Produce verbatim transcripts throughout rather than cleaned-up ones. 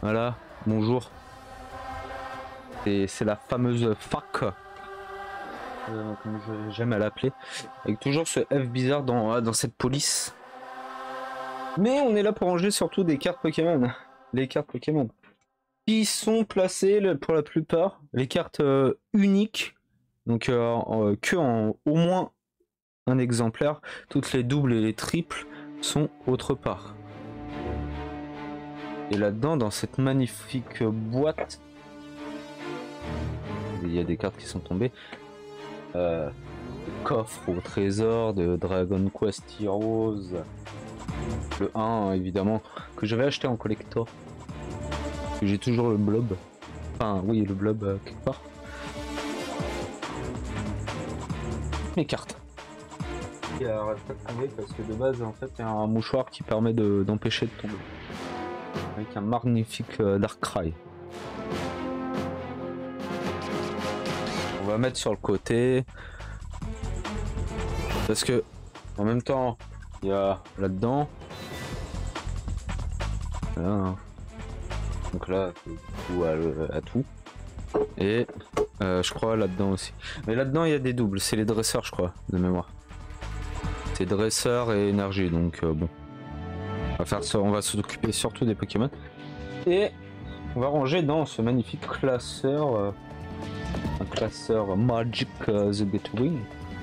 Voilà, bonjour. C'est la fameuse fac, euh, comme j'aime à l'appeler, avec toujours ce F bizarre dans, dans cette police. Mais on est là pour ranger surtout des cartes Pokémon. Les cartes Pokémon. Qui sont placées pour la plupart, les cartes euh, uniques. Donc euh, euh, que en au moins un exemplaire. Toutes les doubles et les triples sont autre part. Et là-dedans, dans cette magnifique boîte, il y a des cartes qui sont tombées. Euh, coffre au trésor de Dragon Quest Heroes. Le un, évidemment, que je vais acheter en collector. J'ai toujours le blob. Enfin, oui, le blob euh, quelque part. Mes cartes. Il arrête pas de tomber parce que de base, en fait, il y a un mouchoir qui permet d'empêcher de, de tomber. Avec un magnifique euh, Darkrai. On va mettre sur le côté. Parce que, en même temps, il y a là-dedans. Là, hein. Donc là, tout à, à tout. Et euh, je crois là-dedans aussi. Mais là-dedans, il y a des doubles. C'est les dresseurs, je crois, de mémoire. C'est dresseur et énergie. Donc euh, bon. On va faire ça. On va s'occuper surtout des Pokémon. Et on va ranger dans ce magnifique classeur. Euh, un classeur Magic uh, the Gateway.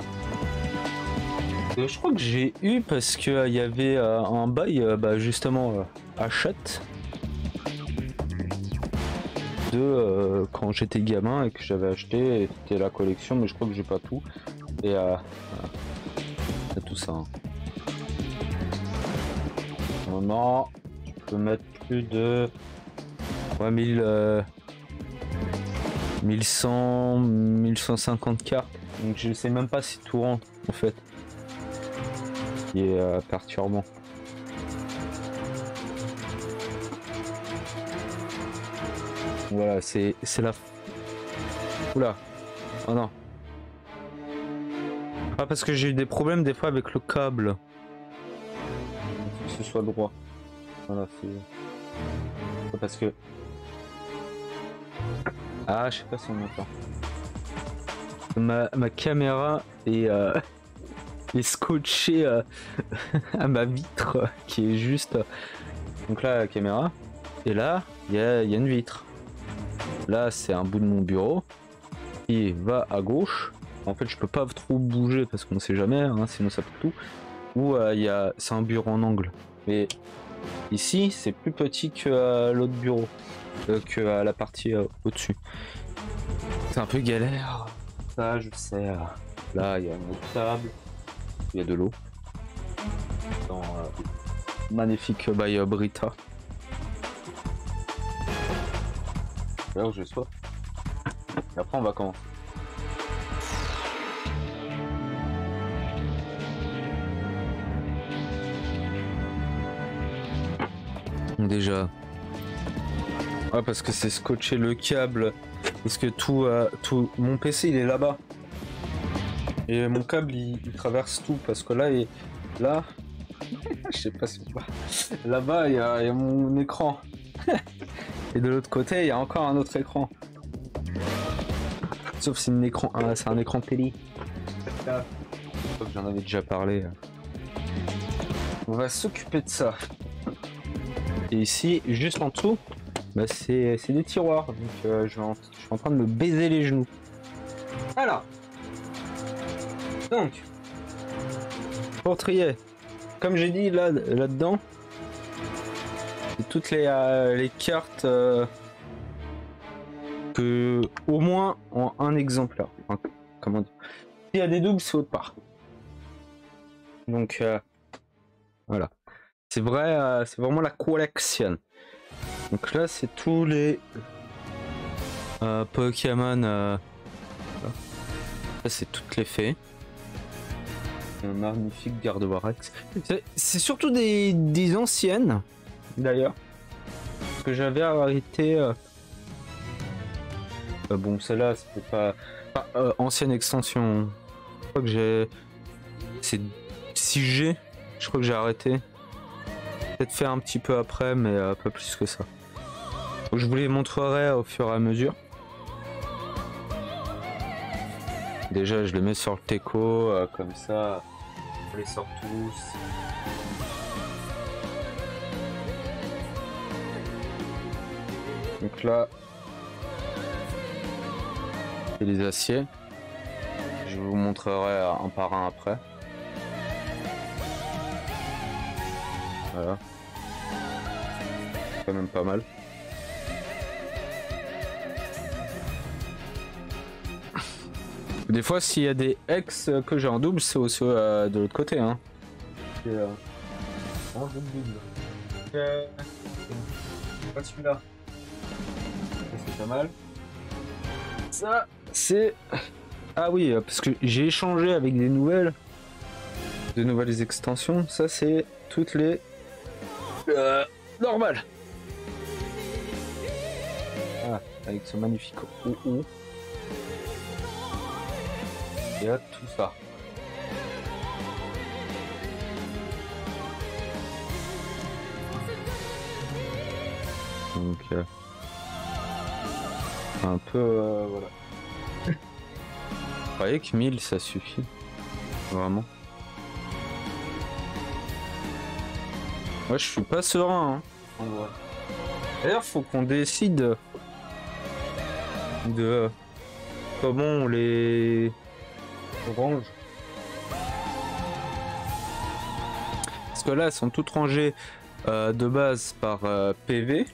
Et je crois que j'ai eu parce qu'il euh, y avait euh, un bail, euh, bah, justement, euh, achète. De euh, quand j'étais gamin et que j'avais acheté, c'était la collection, mais je crois que j'ai pas tout. Et euh, euh, tout ça. Hein. Moment, je peux mettre plus de ouais, mille, euh, mille cent, mille cent cinquante cartes. Donc je sais même pas si tout rentre en fait. Qui est euh, perturbant. Voilà, c'est la... Oula. Oh non. Ah, parce que j'ai eu des problèmes des fois avec le câble. Il faut que ce soit droit. Voilà, c'est... Parce que... Ah, je sais pas si on entend. Ma, ma caméra est, euh, est scotchée euh, à ma vitre, euh, qui est juste... Donc là, la caméra. Et là, il y a, y a une vitre. Là, c'est un bout de mon bureau qui va à gauche. En fait, je peux pas trop bouger parce qu'on sait jamais, hein, sinon ça peut tout. Ou euh, il y a, c'est un bureau en angle. Mais ici, c'est plus petit que euh, l'autre bureau, euh, que euh, la partie euh, au-dessus. C'est un peu galère. Ça, je sais. Euh, là, il y a une autre table. Il y a de l'eau. Dans euh, magnifique by euh, Brita. Là où je sois. Et après on va commencer. Déjà. Ouais, parce que c'est scotché le câble. Parce que tout, euh, tout... Mon P C il est là-bas. Et mon câble il, il traverse tout. Parce que là, il... là... je sais pas si... Là-bas il y, y a mon écran. Et de l'autre côté, il y a encore un autre écran. Sauf si c'est un écran, ah, c'est un écran télé. Je crois que j'en avais déjà parlé. On va s'occuper de ça. Et ici, juste en dessous, bah c'est des tiroirs. Donc euh, je, vais en, je suis en train de me baiser les genoux. Alors. Donc. Pour trier. Comme j'ai dit là, là-dedans. Toutes les, euh, les cartes euh, que au moins en un exemplaire. Enfin, comment dire. S'il y a des doubles, c'est autre part. Donc euh, voilà. C'est vrai, euh, c'est vraiment la collection. Donc là, c'est tous les euh, Pokémon. Euh, là, c'est toutes les fées. Un magnifique Gardevoir-Rex. C'est surtout des, des anciennes. D'ailleurs, que j'avais arrêté. Euh... Euh, bon, celle-là, c'était pas. Ah, euh, ancienne extension. Je crois que j'ai. C'est six G. Je crois que j'ai arrêté. Peut-être faire un petit peu après, mais euh, pas plus que ça. Je vous les montrerai au fur et à mesure. Déjà, je les mets sur le teco, euh, comme ça, on les sort tous. Donc là, c'est les aciers. Je vous montrerai un par un après. Voilà. C'est quand même pas mal. Des fois, s'il y a des ex que j'ai en double, c'est aussi euh, de l'autre côté. Hein. C'est euh... en double. Euh... Pas celui-là. C'est pas mal. Ça, c'est... Ah oui, parce que j'ai échangé avec des nouvelles, de nouvelles extensions. Ça, c'est toutes les euh, normales. Ah, avec ce magnifique O O. Et là, tout ça. Donc, euh, un peu, euh, voilà. Vous croyez que mille ça suffit? Vraiment? Moi, je suis pas serein. Hein. D'ailleurs, faut qu'on décide de comment on les range. Parce que là, elles sont toutes rangées euh, de base par euh, P V.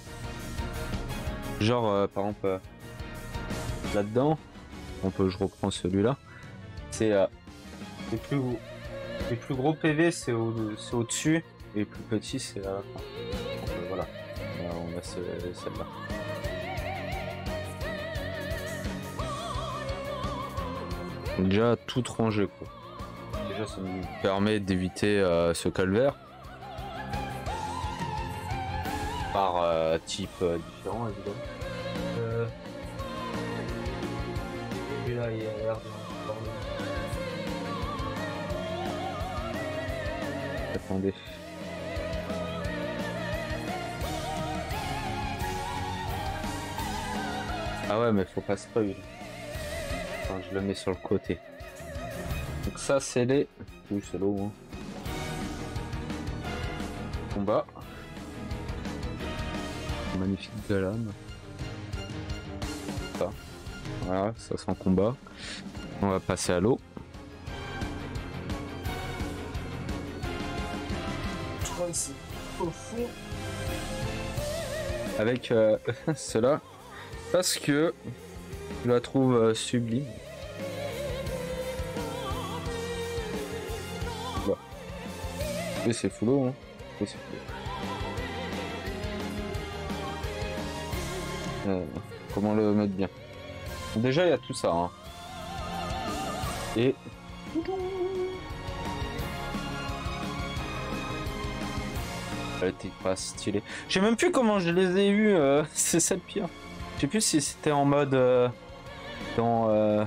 Genre, euh, par exemple, euh, là-dedans, on peut, je reprends celui-là. C'est euh, les, plus, les plus gros P V, c'est au, au-dessus, et les plus petits, c'est à la fin. Donc, euh, voilà, là, on a ce, celle-là. Déjà tout rangé quoi. Déjà ça nous permet d'éviter euh, ce calvaire par euh, type euh, différent évidemment. Euh... Et là il y a l'air de... Attendez. Ah ouais mais faut pas spoil. Je le mets sur le côté. Donc ça c'est les... Oui c'est l'eau. Hein. Combat. Magnifique galane. Ça. Voilà, ça c'est en combat. On va passer à l'eau. Avec euh, cela. Parce que je la trouve euh, sublime. Bah. Et c'est full eau, hein. Et c'est full eau. Euh, comment le mettre bien? Déjà, il y a tout ça. Hein. Et... Elle était pas stylée. Je sais même plus comment je les ai eus. Euh, c'est ça le pire. Je sais plus si c'était en mode... Euh, dans... Euh,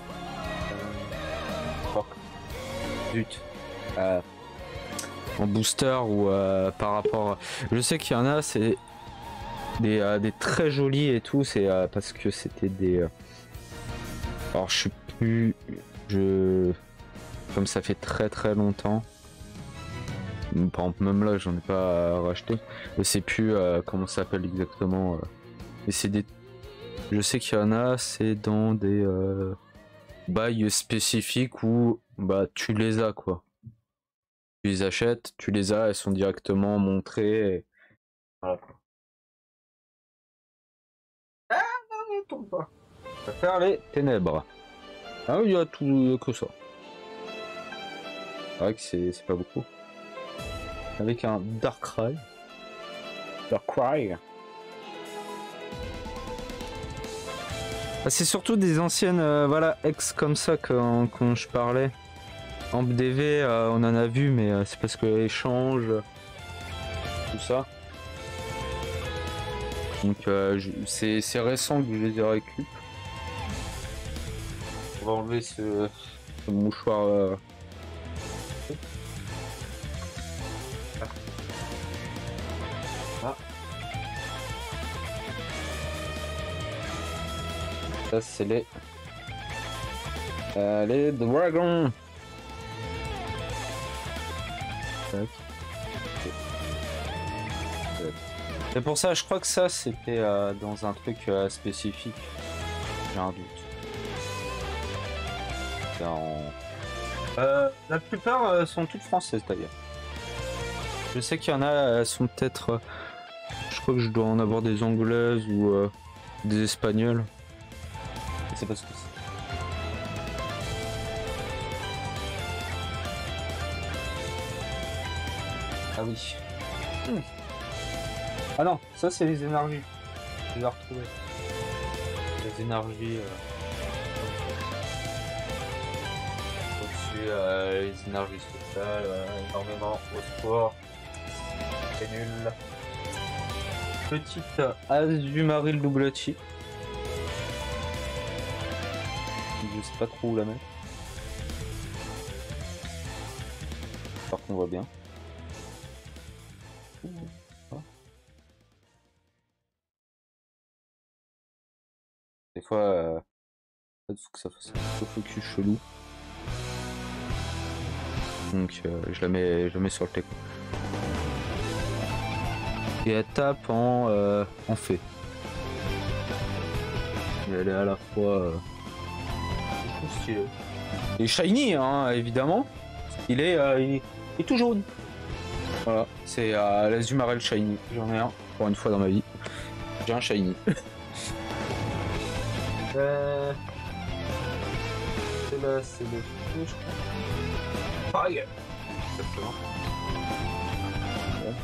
oh, zut. Euh, en booster ou euh, par rapport... Je sais qu'il y en a, c'est... Des, euh, des très jolis et tout, c'est euh, parce que c'était des... Euh... Alors je suis plus... Je... Comme ça fait très très longtemps. Par exemple même là j'en ai pas racheté. Je sais plus euh, comment ça s'appelle exactement. Euh... Et c'est des... Je sais qu'il y en a, c'est dans des euh... bails spécifiques où bah tu les as quoi. Tu les achètes, tu les as, elles sont directement montrées. Et... Voilà. Ah non, ne tombe pas. On va faire les ténèbres. Ah oui, il y a tout que ça. C'est vrai que c'est pas beaucoup. Avec un Darkrai. Darkrai. Ah, c'est surtout des anciennes euh, voilà, ex comme ça quand, quand je parlais. En B D V, euh, on en a vu, mais euh, c'est parce que échange, tout ça. Donc euh, c'est récent que je les ai récup. On va enlever ce, ce mouchoir. Euh... Ah. Ça c'est les... Euh, les dragons. Tac. Et pour ça, je crois que ça c'était euh, dans un truc euh, spécifique. J'ai un doute. En... Euh, la plupart euh, sont toutes françaises d'ailleurs. Je sais qu'il y en a, elles sont peut-être. Euh, je crois que je dois en avoir des anglaises ou euh, des espagnoles. Je sais pas ce que c'est. Ah oui. Mmh. Ah non, ça c'est les énergies. Je les ai retrouvées. Les énergies. Euh... Au-dessus, euh, les énergies spéciales, euh, énormément au sport. C'est nul. Petite euh, Azumarill Doublati. Je sais pas trop où la mettre. Par qu'on voit bien. Des fois, euh, il faut que ça fasse un focus chelou. Donc euh, je la mets, je la mets sur le teco. Et elle tape en, euh, en fée. Et elle est à la fois euh, stylée. Et shiny, hein, évidemment. Il est, euh, il est, il est tout jaune. Voilà, c'est euh, l'Azumarill shiny. J'en ai un pour une fois dans ma vie. J'ai un shiny. euh... C'est là, c'est le feu, je crois. Pareil. Exactement. Ouais.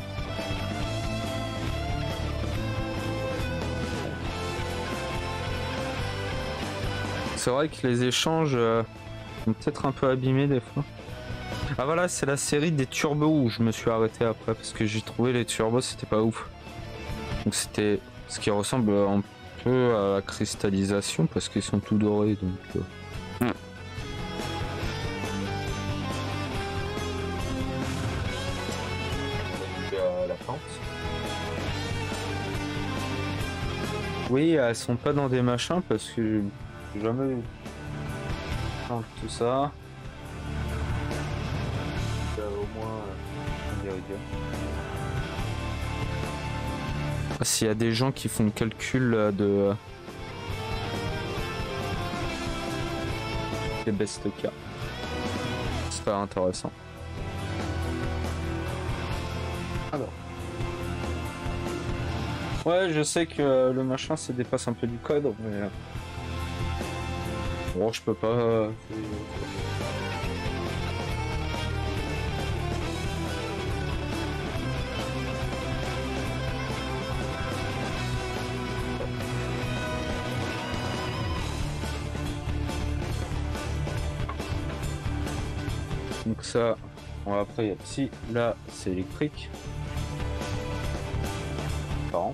C'est vrai que les échanges euh, sont peut-être un peu abîmés des fois. Ah voilà, c'est la série des turbos où je me suis arrêté après parce que j'ai trouvé les turbos c'était pas ouf. Donc c'était ce qui ressemble un peu à la cristallisation parce qu'ils sont tout dorés donc. Euh... Mm. La plante. Oui, elles sont pas dans des machins parce que j'ai jamais change tout ça. Au moins euh, s'il y a des gens qui font le calcul de des best cas, c'est pas intéressant. Alors ouais, je sais que le machin ça dépasse un peu du code, mais bon, je peux pas. Euh... Donc ça, bon, après il y a si là c'est électrique. Parent.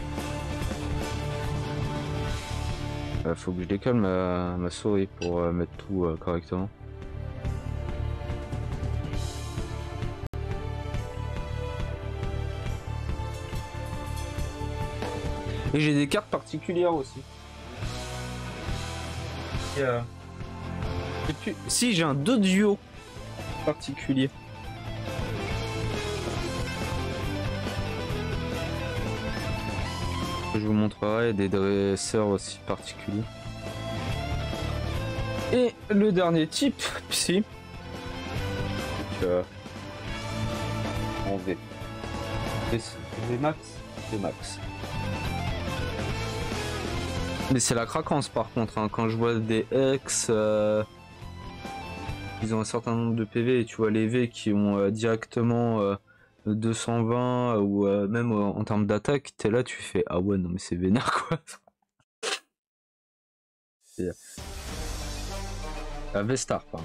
Euh, faut que je décale ma, ma souris pour euh, mettre tout euh, correctement. Et j'ai des cartes particulières aussi. Euh... Plus... Si j'ai un Doduo particulier. Je vous montrerai des dresseurs aussi particuliers. Et le dernier type, Psy. Donc, euh, en V. V max, V max. Mais c'est la craquance par contre, hein. Quand je vois des ex, euh, ils ont un certain nombre de P V et tu vois les V qui ont euh, directement euh, deux cent vingt ou euh, même euh, en termes d'attaque, t'es là, tu fais ah ouais, non mais c'est vénère quoi. C'est la V-Star, pardon.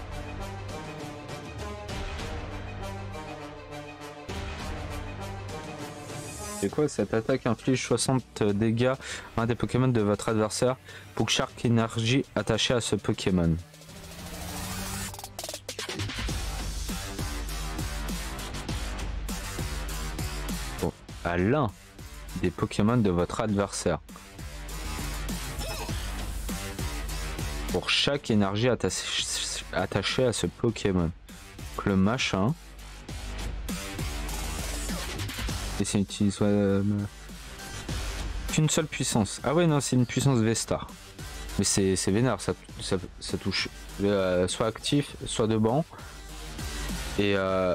C'est quoi cette attaque inflige soixante dégâts à un des Pokémon de votre adversaire pour chaque énergie attachée à ce Pokémon. Bon, à l'un des Pokémon de votre adversaire. pour chaque énergie attachée attachée à ce Pokémon. Donc le machin. Et c'est utilise euh, qu'une seule puissance. Ah ouais non c'est une puissance V-Star. Mais c'est vénère, ça, ça, ça touche euh, soit actif, soit de banc. Et euh,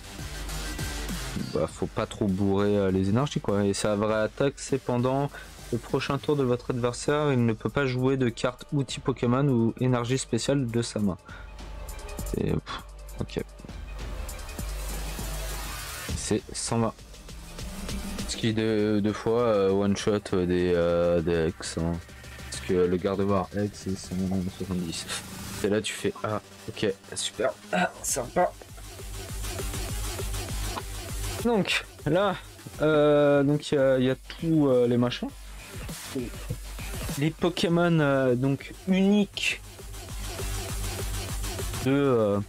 bah, faut pas trop bourrer euh, les énergies quoi. Et sa vraie attaque c'est pendant le prochain tour de votre adversaire, il ne peut pas jouer de carte outil Pokémon ou énergie spéciale de sa main. Et ok. C'est cent vingt. Ce qui deux, deux fois euh, one shot euh, des, euh, des X. Hein. Parce que le garde-voir X c'est soixante-dix. Et là tu fais ah ok super ah sympa. Donc là euh, donc il y, y a tous euh, les machins. Les Pokémon euh, donc uniques de euh,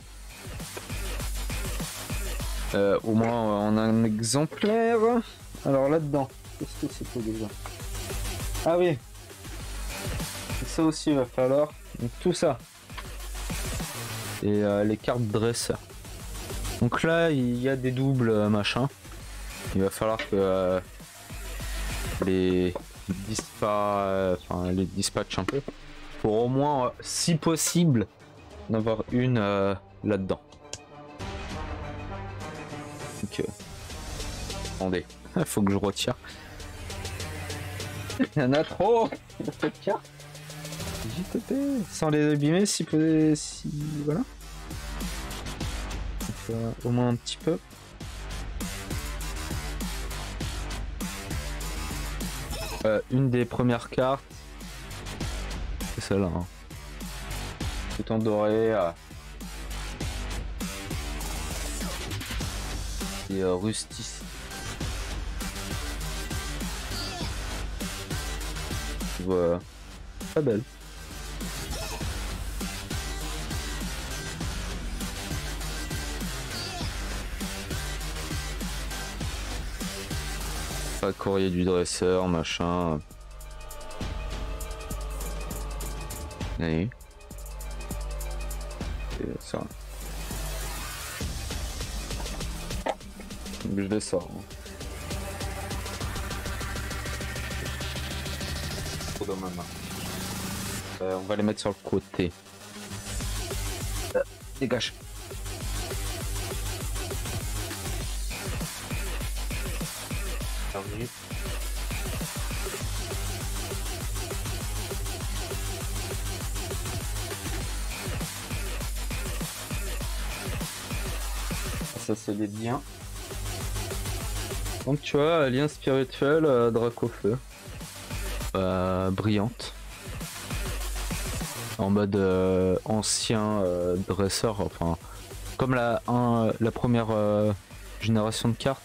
euh, au moins on a un exemplaire. Alors là-dedans, qu'est-ce que c'est pour déjà? Ah oui, ça aussi il va falloir. Donc tout ça. Et euh, les cartes dresseurs. Donc là il y a des doubles euh, machin. Il va falloir que euh, les dispa, euh, enfin les dispatch un peu pour au moins, euh, si possible, d'avoir une euh, là-dedans. Donc, euh, attendez, il faut que je retire. Il y en a trop. Cette carte. J T P, sans les abîmer, si peut, si voilà. Donc, euh, au moins un petit peu. Euh, une des premières cartes, c'est celle-là. Hein. Tout en doré. Euh... Et euh, rustis. Voilà. Très belle. Pas courrier du dresseur, machin. Allez. Et ça. Donc je les sors. Trop dans ma main. Euh, on va les mettre sur le côté. Euh, dégage. Perdu. Ça c'est les liens. Donc tu vois, lien spirituel, euh, Dracofeu. Euh, brillante. En mode euh, ancien euh, dresseur, enfin comme la, un, la première euh, génération de cartes.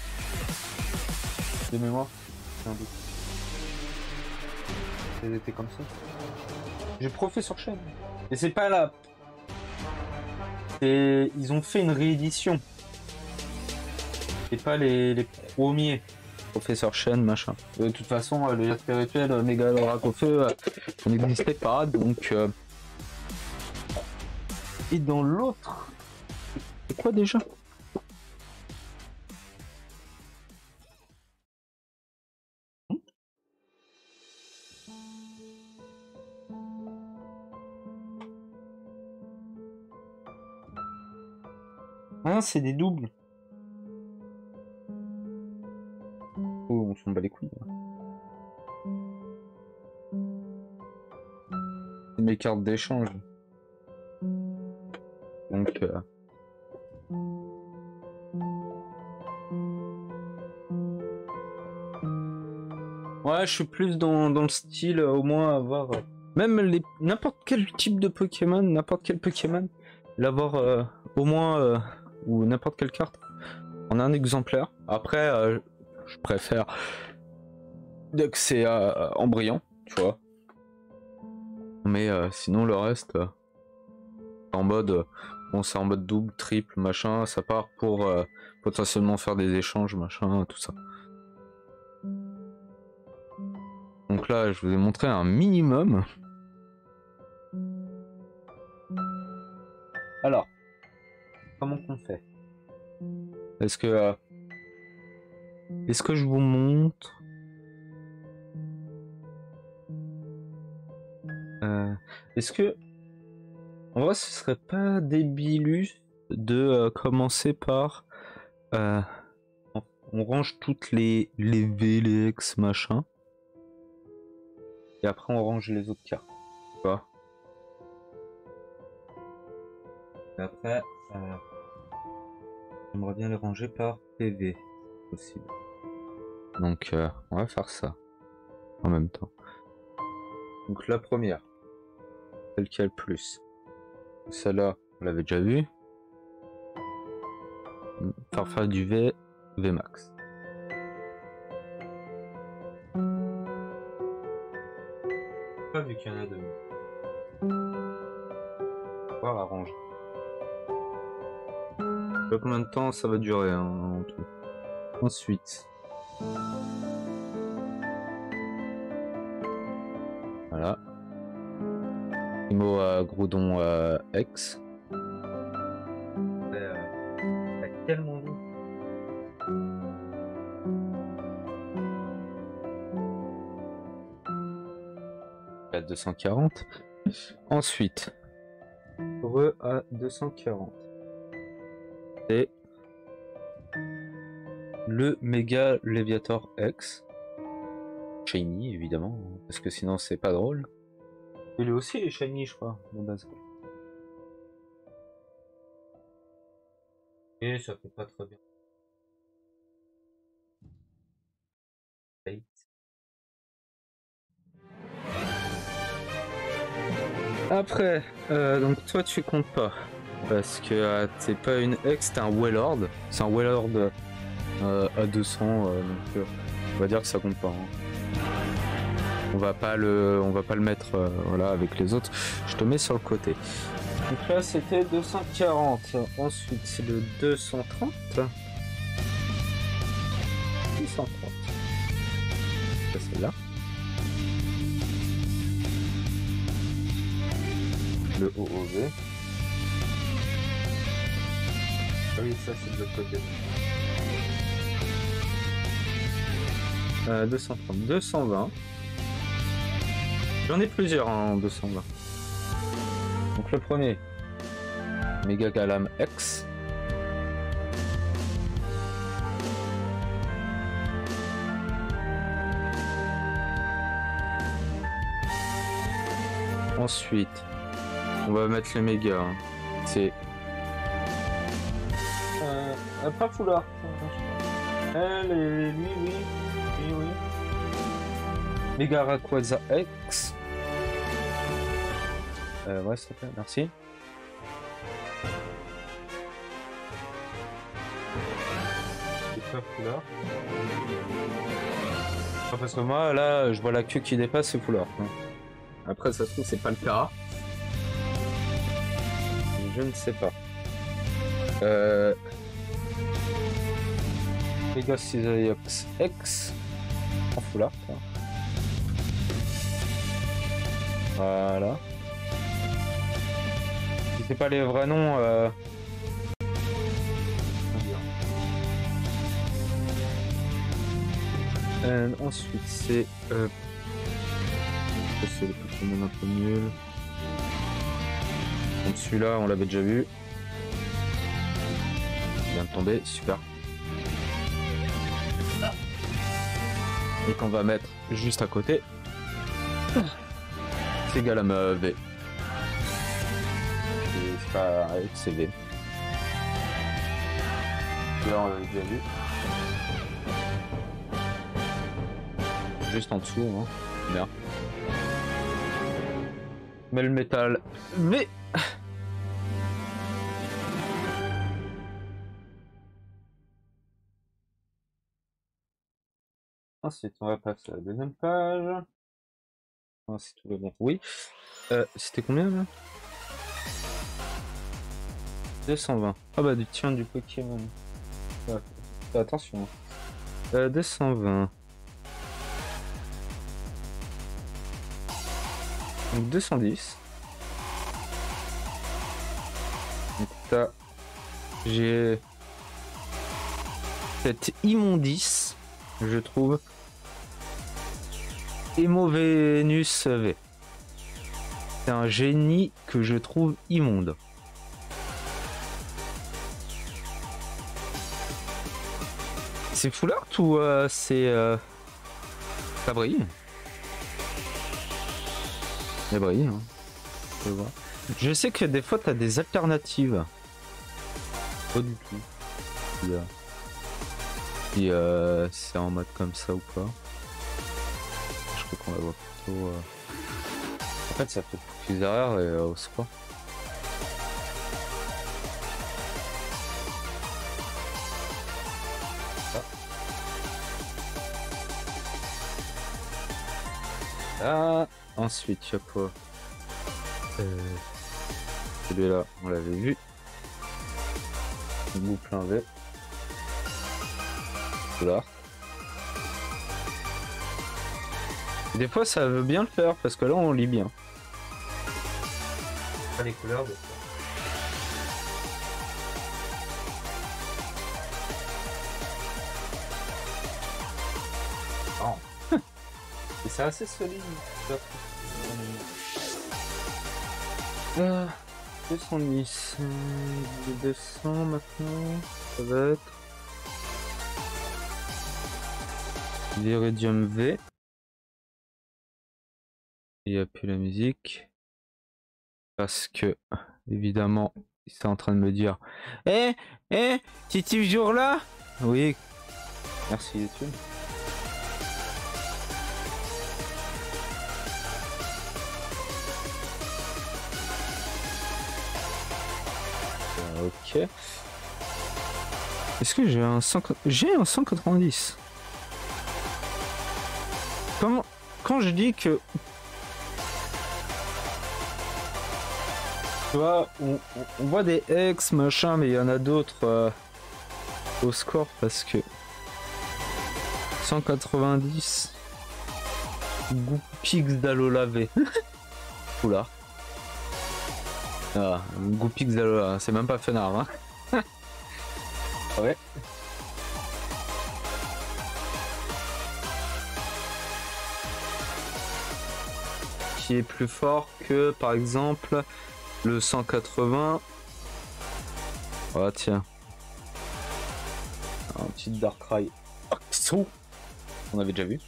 De mémoire, c'est un doute. Elles étaient comme ça. J'ai profé sur chaîne. Et c'est pas là. Et ils ont fait une réédition. C'est pas les, les premiers. Professeur Chen, machin. De toute façon, le lien spirituel, méga Dracofeu, ça n'existait pas, donc. Euh... Et dans l'autre, c'est quoi déjà? Ah, c'est des doubles. Oh, on s'en bat les couilles. C'est mes cartes d'échange. Donc. Euh... Ouais, je suis plus dans, dans le style, au moins avoir. Euh... Même les n'importe quel type de Pokémon, n'importe quel Pokémon, l'avoir euh, au moins. Euh... Ou n'importe quelle carte. On a un exemplaire. Après, euh, je préfère dès que c'est euh, en brillant, tu vois. Mais euh, sinon le reste, euh, en mode, euh, bon c'est en mode double, triple, machin, ça part pour euh, potentiellement faire des échanges, machin, tout ça. Donc là, je vous ai montré un minimum. qu'on fait? Est-ce que... Euh... Est-ce que je vous montre? euh... Est-ce que... En vrai, ce serait pas débilus de euh, commencer par... Euh... On range toutes les, les V, les X, machin. Et après, on range les autres cartes. Tu vois? Et après, euh... j'aimerais bien les ranger par P V, si possible. Donc, euh, on va faire ça en même temps. Donc, la première, celle qui a le plus. Celle-là, on l'avait déjà vu. Faire faire du V, V max. Pas vu qu'il y en a deux. On va la ranger. Je sais pas combien de temps ça va durer hein, en tout. Ensuite. Voilà. Primo euh, Groudon euh, X. Euh, t'as tellement vu. À deux cent quarante. Ensuite. Re à deux cent quarante. Et le Mega Leviator X. Shiny évidemment, parce que sinon c'est pas drôle. Il est aussi les shiny je crois, de base. Et ça fait pas très bien. Après, euh, donc toi tu comptes pas. Parce que euh, t'es pas une X, t'es un Wellord. C'est un Wellord euh, à deux cents, euh, donc euh, on va dire que ça compte pas. Hein. On va pas le, on va pas le mettre euh, voilà, avec les autres. Je te mets sur le côté. Donc là c'était deux cent quarante. Ensuite c'est le deux cent trente. deux cent trente. Ça c'est là. Le O O V. Ah oui, ça c'est de l'autre côté. Euh, deux cent trente, deux cent vingt. J'en ai plusieurs en deux cent vingt. Donc le premier, Mega Galam X. Ensuite, on va mettre le méga. Hein. C'est euh, pas foulard. Elle et lui, oui, oui, oui. Mega Rayquaza X. Euh, ouais, s'il te plaît, merci. C'est pas foulard. Ah, parce que moi, là, je vois la queue qui dépasse, c'est foulard. Après, ça se trouve, c'est pas le cas. Je ne sais pas. Euh... Mega Scythops X. En foulard, ça. Voilà. Je sais pas les vrais noms. Euh... Euh, ensuite, c'est... Euh... C'est le Pokémon un peu nul. Donc celui-là, on l'avait déjà vu. Il vient de tomber, super. Et qu'on va mettre juste à côté. C'est Galam V. C'est pas c'est V. Là, on l'avait déjà vu. Juste en dessous, hein. Bien. Mais le métal V. Ensuite, on va passer à la deuxième page. Ah, c'est tout le bon. Oui. Euh, C'était combien là? deux cent vingt. Ah bah du tien du Pokémon. Ouais, fais attention. Euh, deux cent vingt. Donc deux cent dix. Donc t'as j'ai cette immondice, je trouve. Hémovenus V. C'est un génie que je trouve immonde. C'est full art ou euh, c'est... Euh... Ça brille. Ça brille, hein. Je, vois. Je sais que des fois t'as des alternatives. Pas du tout. Si, euh... si euh, c'est en mode comme ça ou pas. Je crois qu'on la voit plutôt... Euh... En fait ça fait plus derrière et euh, au sport. Ah, ensuite, il y a quoi euh, celui-là, on l'avait vu. Goût plein V. Là. Des fois, ça veut bien le faire parce que là, on lit bien. Pas les couleurs de oh. Et c'est assez solide. Euh, deux cent dix. deux cents maintenant. Ça va être. L'Iridium V. Il n'y a plus la musique. Parce que, évidemment, c'est en train de me dire Eh, eh, tu es toujours là? Oui. Merci YouTube. Ok. Est-ce que j'ai un cent... J'ai un cent quatre-vingt-dix. Comment... Quand je dis que... Tu vois, on, on voit des ex, machin, mais il y en a d'autres euh, au score parce que... cent quatre-vingt-dix... Goupix d'Alola V. Oula. Ah, Goupix d'Alola, c'est même pas Fenard, hein. Ouais. Qui est plus fort que, par exemple, le cent quatre-vingts. Ah tiens. Un petit Darkrai. Oh, on avait déjà vu.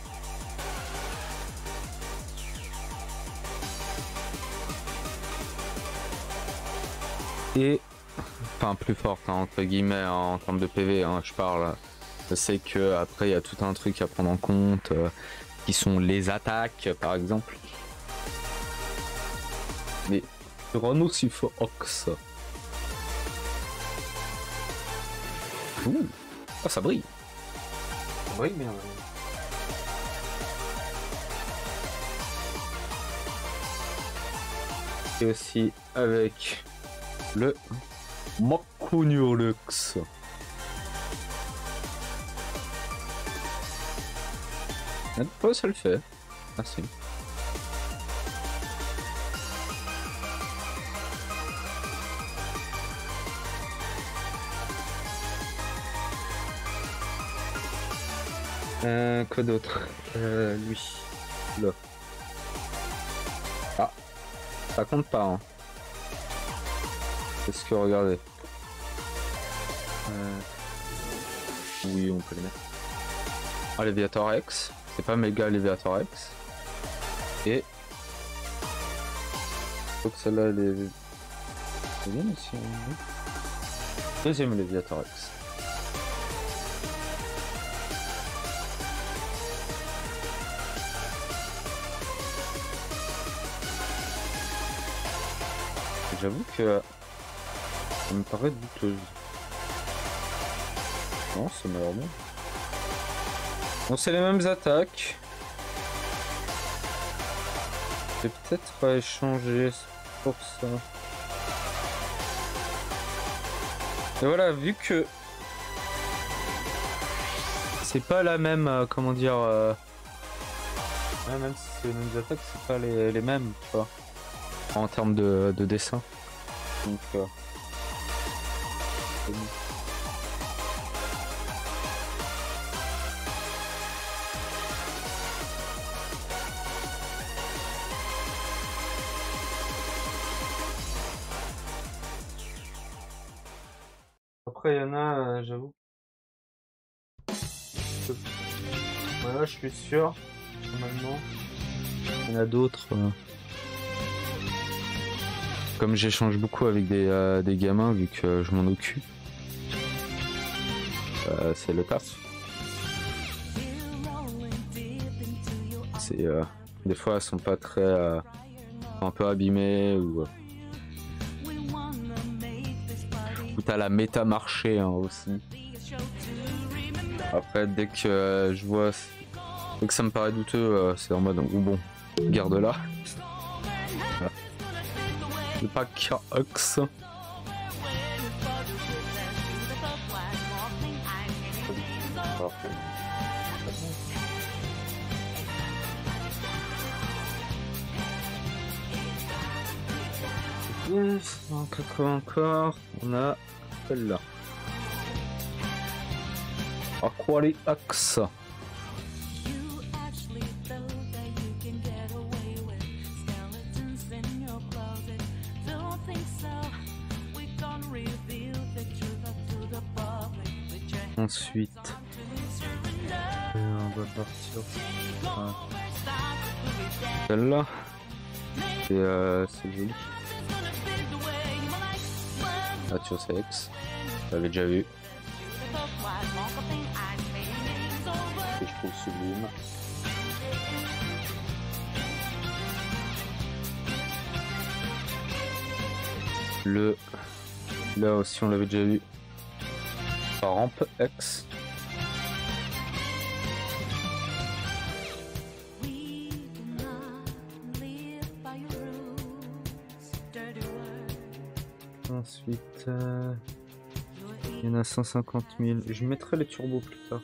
Et enfin plus forte hein, entre guillemets hein, en termes de P V hein, je parle. Je sais que après il y a tout un truc à prendre en compte euh, qui sont les attaques par exemple. Mais Tyrannosiphox. Ouh, oh, ça brille. Ça brille bien. Et aussi avec le Macroniolux. Oh, ça le fait. Merci. Euh, quoi d'autre euh, lui. Là. Ah. Ça compte pas. Hein. Est-ce que regardez. Euh... Oui, on peut les mettre. Ah, Léviator X. C'est pas méga Léviator X. Et. Faut que celle-là elle est. C'est bien aussi. Hein. Deuxième Léviator X. J'avoue que ça me paraît douteuse. Non, ça m'a l'air bon. Bon, c'est les mêmes attaques. Je vais peut-être à échanger pour ça. Et voilà, vu que c'est pas la même, euh, comment dire, euh... ouais, même si c'est les mêmes attaques, c'est pas les, les mêmes, tu vois. En termes de, de dessin. Donc, euh... Après, il y en a, euh, j'avoue. Voilà, je suis sûr. Normalement, il y en a d'autres. Euh... Comme j'échange beaucoup avec des, euh, des gamins, vu que je m'en occupe, euh, c'est le taf. C'est euh, des fois, elles sont pas très, euh, un peu abîmées ou. Euh... Ou t'as la méta marché hein, aussi. Après, dès que euh, je vois, dès que ça me paraît douteux, euh, c'est en mode ou bon, garde-la. Voilà. Le pack Ox. cent quatre-vingts encore, on a celle-là. Aquari Ox. Ensuite, euh, on va partir sur celle-là. C'est euh, joli. Nature Sex, j'avais déjà vu. Et je trouve sublime. Le là aussi on l'avait déjà vu. Ramp X. Ensuite, euh, il y en a cent cinquante mille. Je mettrai les turbos plus tard.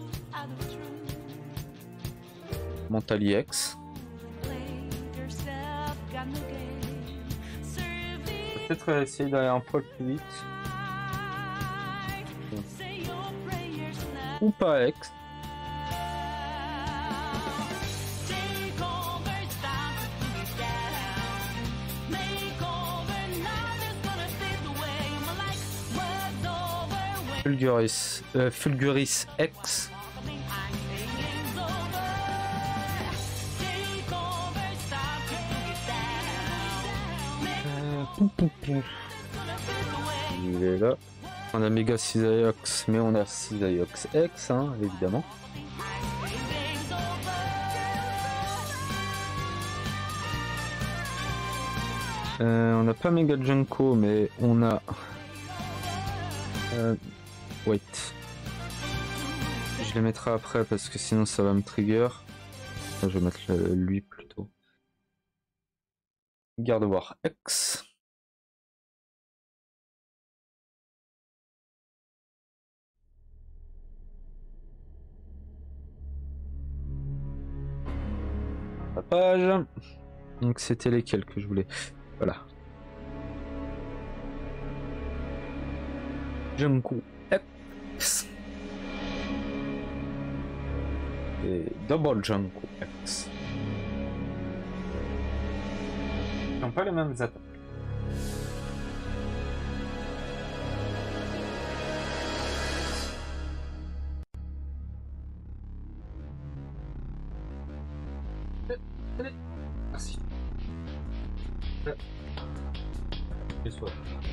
Mentally X. Peut-être essayer d'aller un poil plus vite. Ou pas X. Fulguris, euh, Fulguris X. Euh, pou, pou, pou. Il est là. On a Mega Cisaiox, mais on a Cisaiox X, hein, évidemment. Euh, on n'a pas Mega Junko, mais on a. Euh, wait. Je les mettrai après parce que sinon ça va me trigger. Je vais mettre le, lui plutôt. Gardevoir X. La page. Donc c'était lesquels que je voulais. Voilà. Junko X. Et Double Junko X. Ils n'ont pas les mêmes attaques. Allez, merci. Et soit.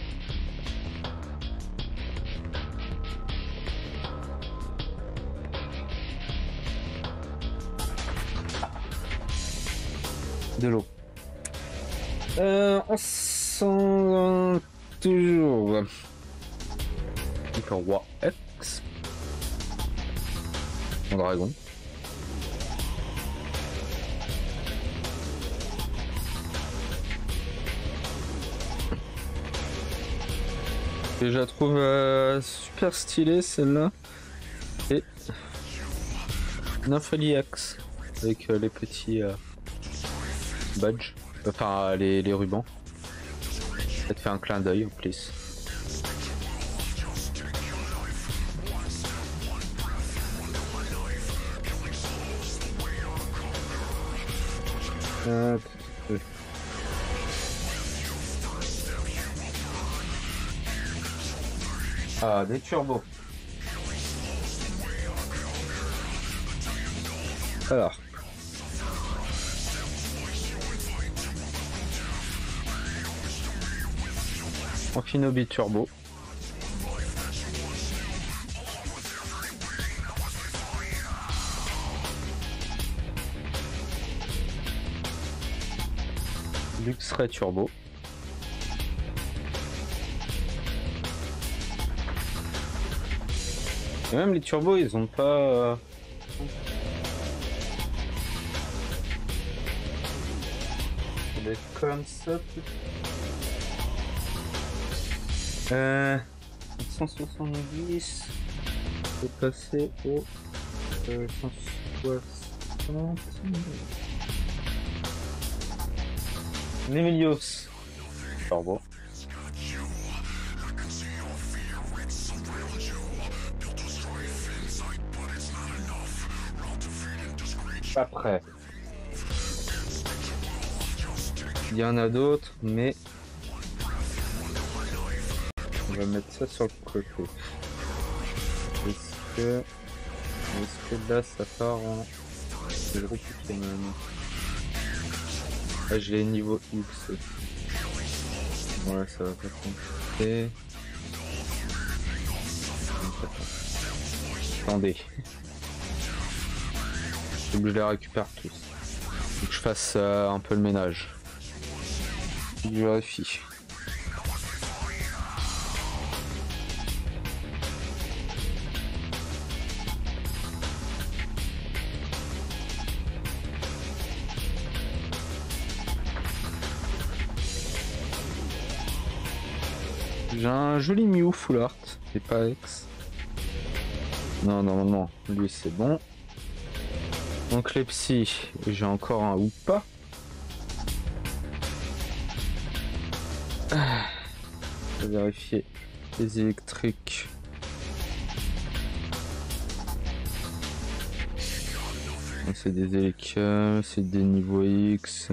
De l'eau. Euh, on sent toujours le roi X. Mon dragon. Et je la trouve euh, super stylée celle-là. Et Nymphalie X avec euh, les petits euh, badges, enfin les, les rubans. Ça te fait un clin d'œil en plus. Euh, Ah, des turbos. Alors. Amphinobi turbo. Luxray turbo. Et même les turbos, ils ont pas... Euh... Des comme ça. Euh... cent soixante-dix. C'est passé au... Euh, cent soixante. Nemelios. Turbo. Après. Il y en a d'autres, mais on va mettre ça sur le côté. Est-ce que, est-ce que là ça part en gros Pokémon? Ah, je l'ai niveau X. Ouais, ça va pas compter. Attendez. Faut que je les récupère tous. Faut que je fasse euh, un peu le ménage. Je vérifie. J'ai un joli Mew full art, et pas X. Non, normalement, lui c'est bon. Donc les psy, j'ai encore un ou pas. Ah, je vais vérifier les électriques. C'est des électriques, c'est des niveaux X.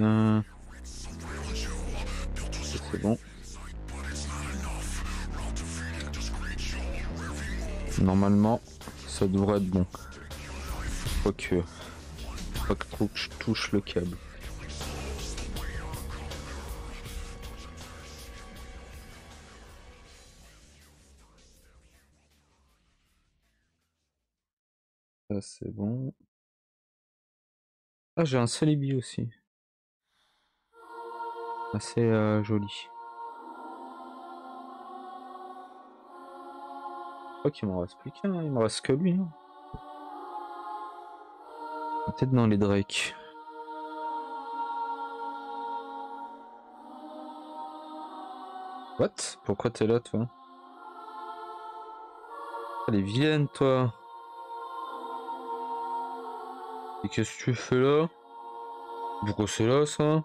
C'est bon. Normalement, ça devrait être bon. Faut que, faut que je touche le câble. Ça c'est bon. Ah, j'ai un Celebi aussi. Assez euh, joli. Je crois qu'il m'en reste plus qu'un, il me reste que lui. Hein. Peut-être dans les Drake. What? Pourquoi t'es là, toi? Elle est vilaine, toi. Et qu'est-ce que tu fais là? Pourquoi c'est là, ça?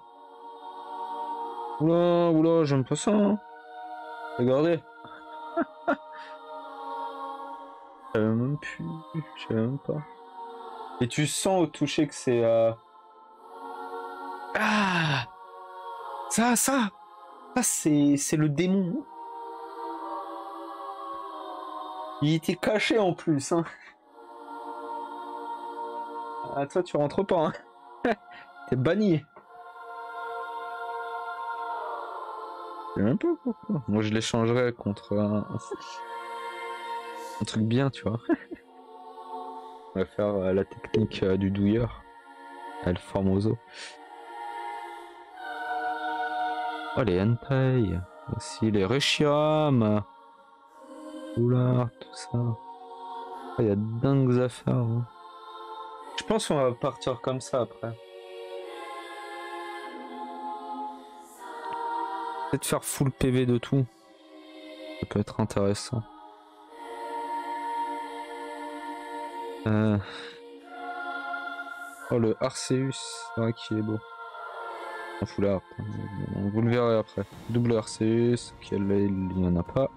Oula, oula, j'aime pas ça. Hein. Regardez. Je savais même plus. Je savais même pas. Et tu sens au toucher que c'est... Euh... Ah! Ça, ça! Ça, c'est c'est le démon. Il était caché en plus. Hein. Ah, toi, tu rentres pas. Hein. T'es banni. Je sais même pas pourquoi. Moi, je l'échangerais contre un... un truc bien, tu vois. On va faire euh, la technique euh, du douilleur. Elle forme aux os. Oh, les Hentai. Aussi, les Reshiram. Oula, tout ça. Il oh, y a de dingues affaires. Hein. Je pense qu'on va partir comme ça après. Peut-être faire full P V de tout. Ça peut être intéressant. Euh... Oh, le Arceus, c'est vrai qu'il est beau. En full art. Vous le verrez après. Double Arceus, ok, là il n'y en a pas.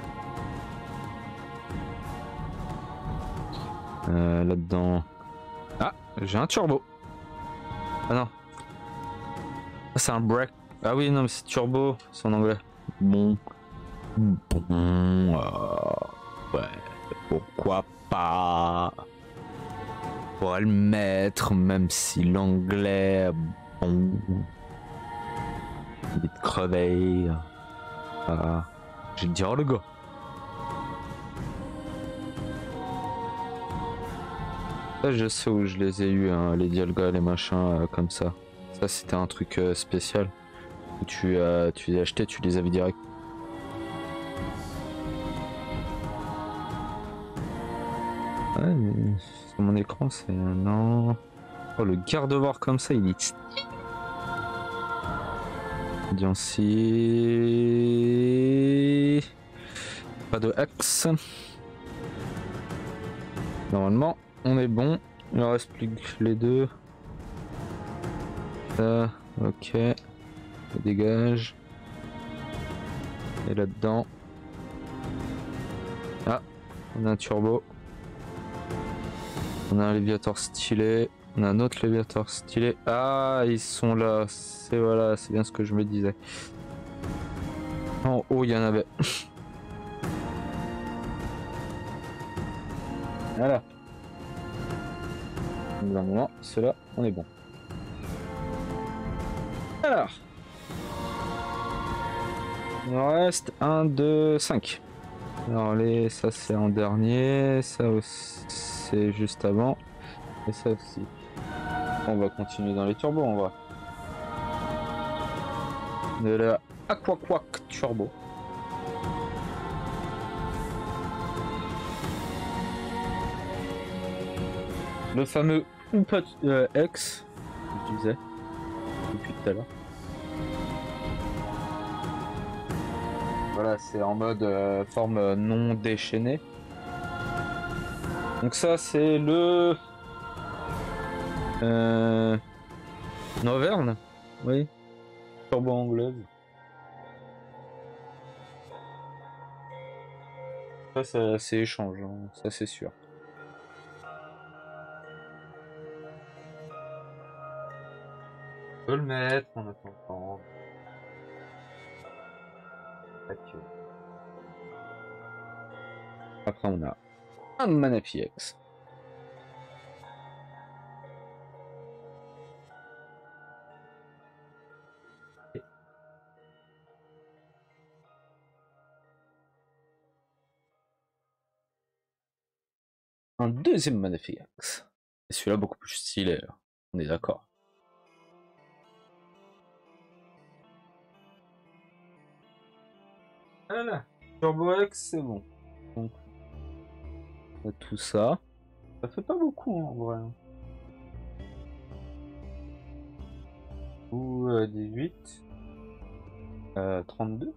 Euh, Là-dedans, Ah, j'ai un turbo. Ah non. Ah, c'est un break. Ah oui, non, mais c'est turbo, c'est en anglais. Bon. Bon. Euh... Ouais, pourquoi pas. On pourrait le mettre, même si l'anglais. Bon. Il est crevé. Ah. J'ai dit, oh le gars. Ça, je sais où je les ai eu, hein, les dialgas, les machins euh, comme ça. Ça, c'était un truc euh, spécial. Où tu, euh, tu les achetais, tu les avais direct. Ouais, mais sur mon écran, c'est. Non. Oh, le garde-voir comme ça, il est. Audiency. Pas de axe. Normalement, on est bon. Il en reste plus que les deux. Ça, ok. Ça dégage. Et là-dedans. Ah, on a un turbo. On a un léviator stylé. On a un autre léviator stylé. Ah, ils sont là. C'est voilà, c'est bien ce que je me disais. En haut, il y en avait. Voilà. Dans un moment, ceux-là, on est bon. Alors. Il en reste un, deux, cinq. Alors les, ça c'est en dernier, ça aussi c'est juste avant, et ça aussi. On va continuer dans les turbos en vrai. De la Aquaquac Turbo. Le fameux Oupa euh, X, que je disais depuis tout à l'heure. Voilà, c'est en mode euh, forme non déchaînée. Donc ça c'est le euh... Noverne, oui, turbo anglaise. Ça, ça c'est échange, hein. Ça c'est sûr. On peut le mettre en attendant. Après on a un Manapi X. Un deuxième Manapi X. Et celui-là beaucoup plus stylé, là. On est d'accord. Voilà, Turbo X c'est bon. Donc, on a tout ça. Ça fait pas beaucoup hein, en vrai. Ou euh, dix-huit. Euh, trente-deux.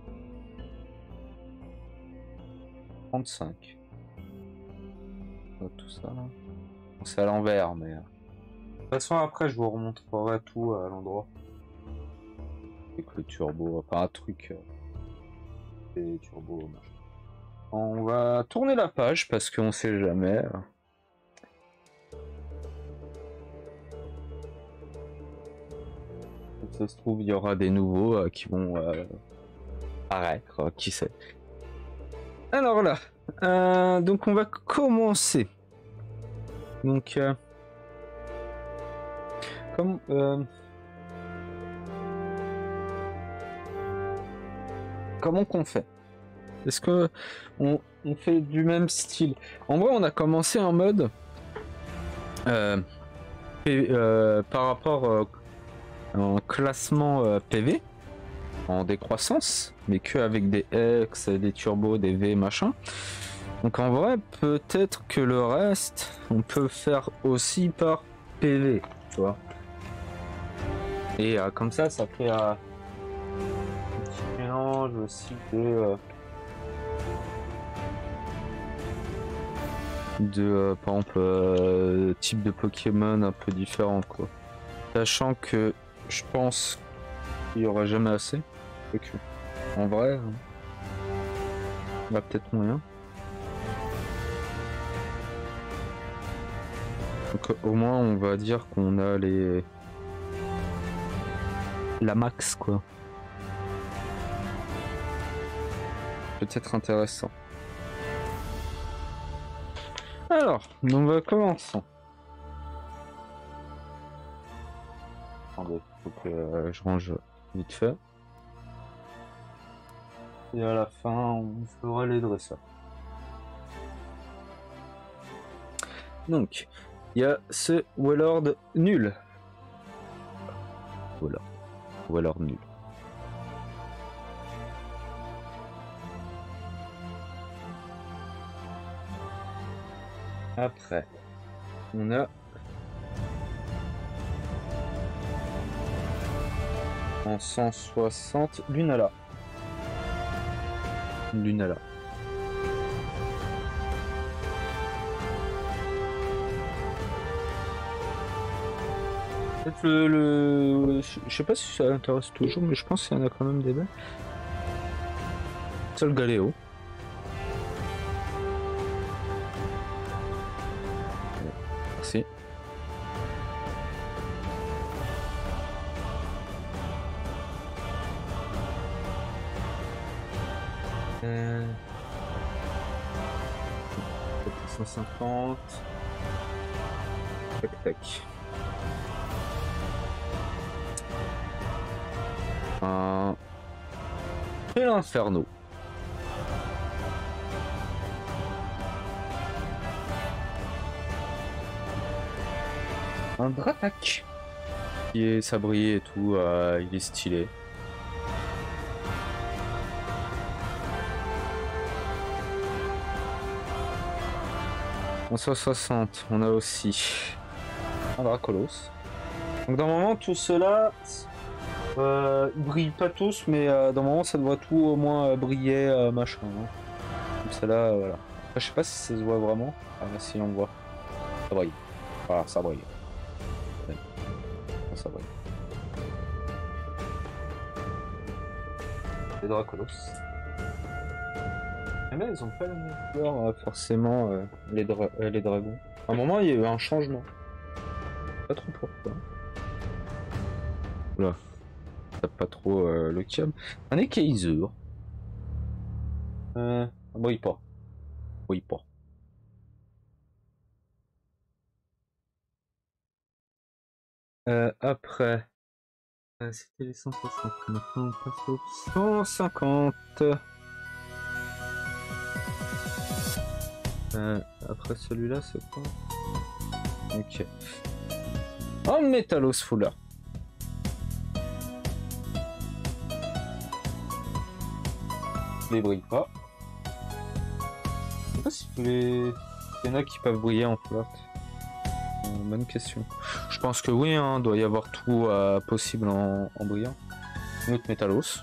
trente-cinq. Oh, tout ça là. C'est à l'envers, mais. De toute façon, après, je vous remontrerai tout à l'endroit. Avec le turbo, enfin un truc. Euh, et turbo, machin. On va tourner la page parce qu'on sait jamais. Si ça se trouve, il y aura des nouveaux euh, qui vont euh, apparaître, euh, qui sait. Alors là, euh, donc on va commencer. Donc, euh, comme euh, comment qu'on fait? Est-ce que on, on fait du même style? En vrai, on a commencé en mode euh, P, euh, par rapport euh, en classement euh, P V, en décroissance, mais que avec des X, des turbos, des V, machin. Donc en vrai, peut-être que le reste, on peut faire aussi par P V, tu vois. Et euh, comme ça, ça fait euh, un petit mélange aussi de euh, de euh, par exemple euh, type de Pokémon un peu différent, quoi. Sachant que je pense qu'il y aura jamais assez. Okay. En vrai, on va peut-être moyen. Donc au moins on va dire qu'on a les... la max quoi. Peut-être intéressant. Alors, on va commencer. Attendez, faut que euh, je range vite fait. Et à la fin, on fera les dresseurs. Donc, il y a ce Wallord nul. Voilà. Wallord nul. Après, on a en cent soixante Lunala. Lunala. Peut-être le, le... Je sais pas si ça intéresse toujours, mais je pense qu'il y en a quand même des belles. Sol Galéo. Merci. Euh... cent cinquante. Tac tac. Un... Et l'inferno. Un Dratak. Qui est sabrier et tout, euh, il est stylé. En cent soixante, on a aussi un Dracolos. Donc dans le moment, tout cela, euh, ils brillent pas tous, mais euh, dans le moment, ça devrait tout au moins euh, briller, euh, machin. Hein. Comme ça là, euh, voilà. Après, je sais pas si ça se voit vraiment. Ah, si on voit. Ça brille. Voilà, ça brille. Ouais. Ça brille. Les Dracolos. Mais là, ils ont pas la même couleur, euh, forcément, euh, les, dra euh, les dragons. À un moment, il y a eu un changement. Pas trop pourquoi. Oula. T'as pas trop euh, le cam. Un Ekaizer. Euh. Brille pas. Brille pas. Euh, après. Euh, C'était les cent soixante. Maintenant, on passe aux cent cinquante. Euh, après celui-là, c'est quoi? Ok. Oh, Métalos Fuller. Les brille pas. Je sais pas si tous les... Il y en a qui peuvent briller en flotte. Euh, bonne question. Je pense que oui, hein, doit y avoir tout euh, possible en, en brillant. Un autre Métalos.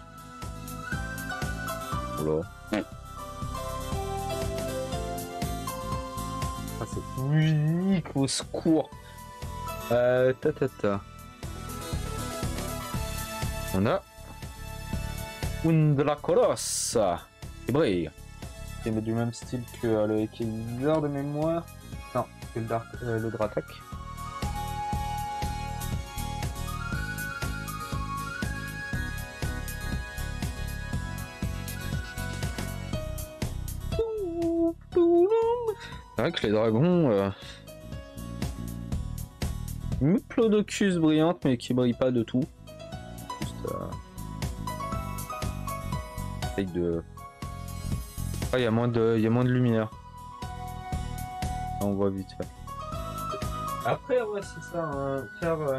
Voilà. Ah, c'est unique, au secours. Euh, ta ta ta. On a un Dracolos qui brille. Qui est du même style que euh, le Ekaizer de mémoire. Non, c'est le, Dark, euh, le Dratak. C'est vrai que les dragons... Euh... Meplodocus brillante, mais qui brille pas de tout. Juste... Euh... Essaye de... Ah, il y a moins de, il y a moins de lumière. On voit vite fait. Après, ouais, c'est ça. Hein, faire. Euh...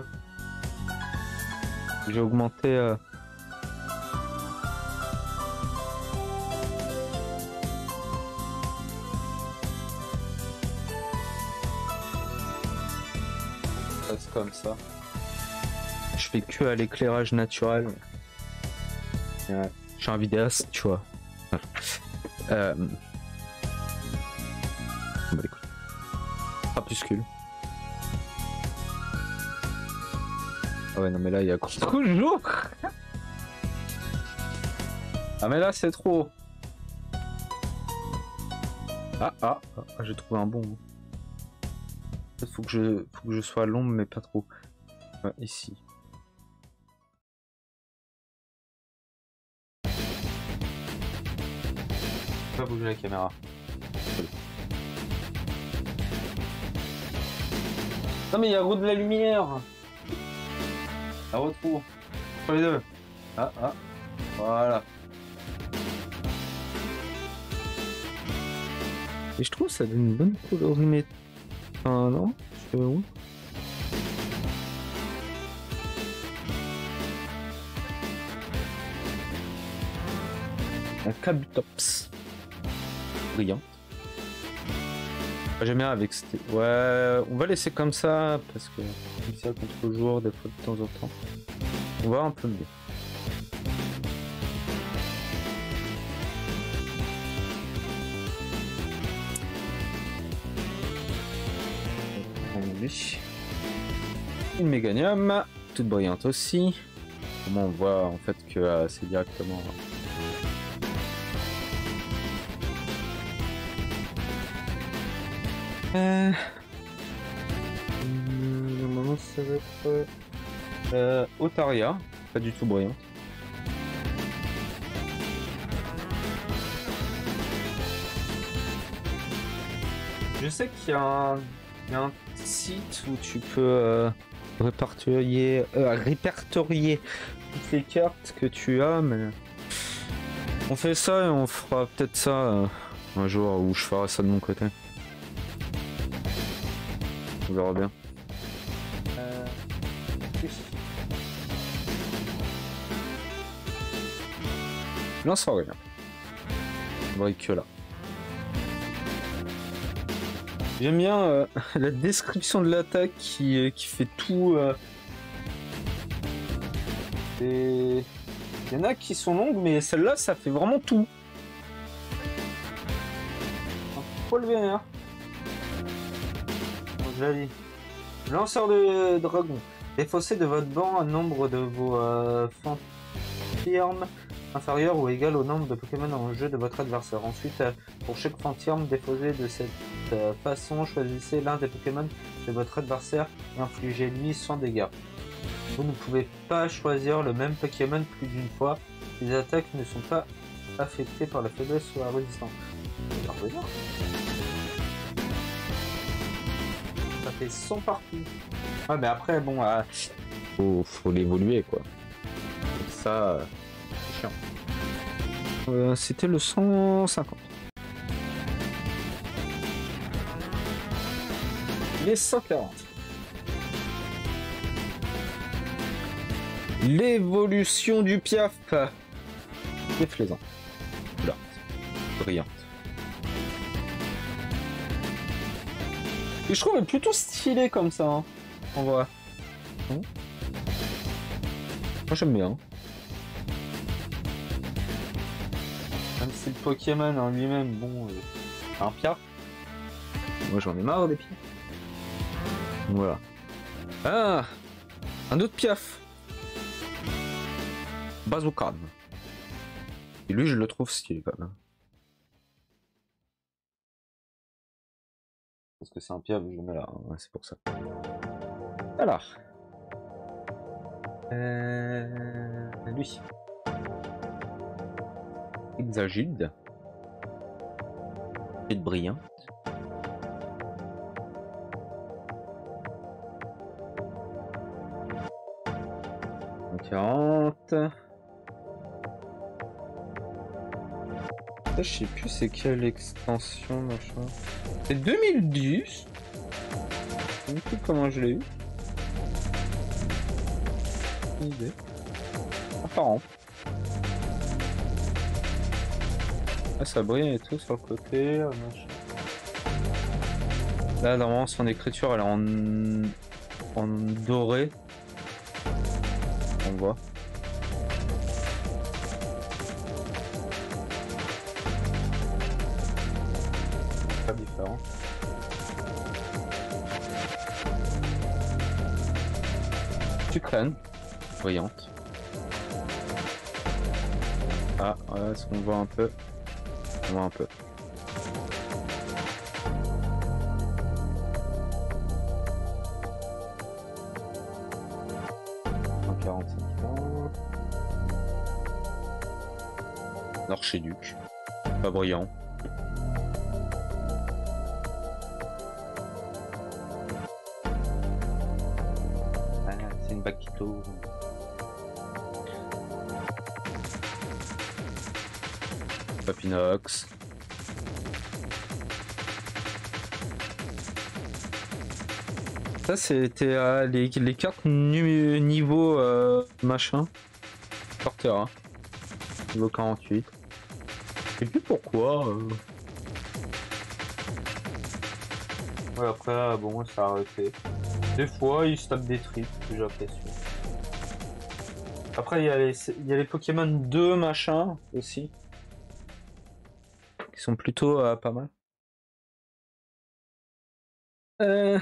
J'ai augmenté. Euh... C'est comme ça. Je fais que à l'éclairage naturel. Ouais. Je suis un vidéaste, tu vois. Euh... Bah écoute. Crapuscule. Ah ouais non mais là il y a toujours. Ah mais là c'est trop. Ah ah, ah j'ai trouvé un bon. Il faut que je, faut que je sois à l'ombre, mais pas trop. Ouais, ici. Pas bouger la caméra. Non mais il y a roue de la lumière. La retrouve. Sur les deux. Ah ah. Voilà. Et je trouve que ça donne une bonne colorimétrie. Enfin non, je sais où. Un Kabutops. Brillant. J'aime bien avec cette... Ouais, on va laisser comme ça, parce que comme ça contre le jour, des fois de temps en temps. On va un peu mieux. Une méganium, toute brillante aussi. Comment on voit en fait que euh, c'est directement... Euh... Normalement ça va être... Euh, Otaria, pas du tout brillante. Je sais qu'il y a un... Il y a un site où tu peux euh, répertorier, euh, répertorier toutes les cartes que tu as, mais on fait ça et on fera peut-être ça euh, un jour où je ferai ça de mon côté. On verra bien. Euh... Non, ça va rien. On va que là. J'aime bien euh, la description de l'attaque qui, euh, qui fait tout. Euh... Et... Il y en a qui sont longues, mais celle-là, ça fait vraiment tout. Faut le vénère. Joli. Lanceur de dragon. Défaussez de votre banc un nombre de vos euh, fantirmes inférieur ou égal au nombre de Pokémon en jeu de votre adversaire. Ensuite, euh, pour chaque fantirme déposé de cette euh, façon, choisissez l'un des Pokémon de votre adversaire et infligez-lui cent dégâts. Vous ne pouvez pas choisir le même Pokémon plus d'une fois. Les attaques ne sont pas affectées par la faiblesse ou la résistance. Ça fait cent partout. Ah mais après bon, euh, faut, faut l'évoluer quoi. Ça, euh, c'est chiant. Euh, C'était le cent cinquante. Les cent quarante. L'évolution du Piaf. Déplaisant. Là. Brillante. Et je trouve elle plutôt stylée comme ça. Hein, en vrai. Moi j'aime bien. Même si le Pokémon en lui-même, bon, euh, un Piaf. Moi j'en ai marre des Piaf. Voilà. Ah, un autre Piaf. Bazookan. Et lui, je le trouve stylé quand même. Parce que c'est un Piaf, je le mets là. Ouais, c'est pour ça. Alors. Euh... Lui. Exagide. Est brillante. quarante. Je sais plus c'est quelle extension machin. C'est deux mille dix. Je sais plus comment je l'ai eu. Une idée. Apparent. Ah, ça brille et tout sur le côté. Machin. Là normalement son écriture elle est en, en doré. On voit. Pas différent. Sucrène, brillante. Ah, ouais, est-ce qu'on voit un peu? On voit un peu. Archiduc. Pas brillant. Ah, c'est une Bakito. Papinox. Ça c'était euh, les, les cartes nu niveau euh, machin. Portera. Niveau quarante-huit. Je sais plus pourquoi. Euh... Ouais, après, bon, ça a arrêté. Des fois, ils se tapent des tripes, j'ai l'impression. Après, il y, a les, il y a les Pokémon deux machin aussi. Qui sont plutôt euh, pas mal. Euh...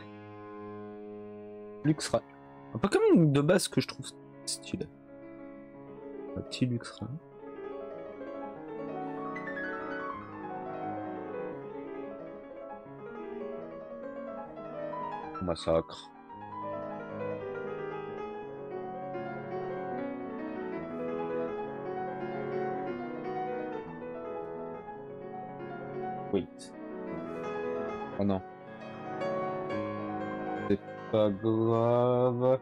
Luxray. Un Pokémon de base que je trouve stylé. Un petit Luxray. Massacre. Wait. Oh non. C'est pas grave.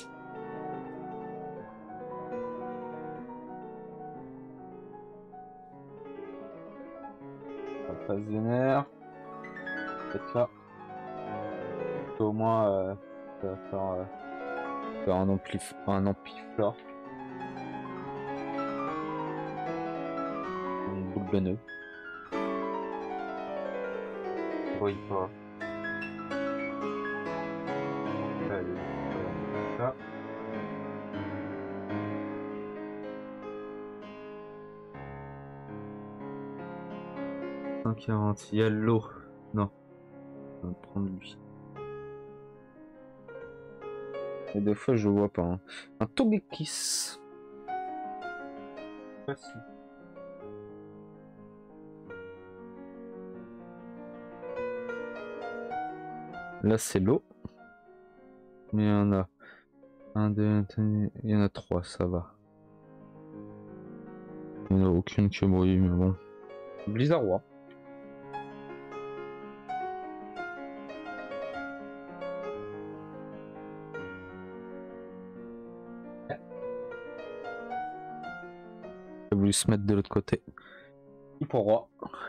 Occasionnaire. Peut-être là. Au moins, euh, ça va faire, euh, faire un ampli, un ampiflore. Une boule de nœud. Oui, pas. Allez, là. cent quarante, il y a l'eau. Non. On va prendre lui. Et deux fois je vois pas. Hein. Un Togekiss. Facile. Là c'est l'eau. Mais il y en a. Un, deux, il y en a trois, ça va. Il n'y en a aucune qui brille, mais bon. Blizzard. J'ai voulu se mettre de l'autre côté. Il pour roi.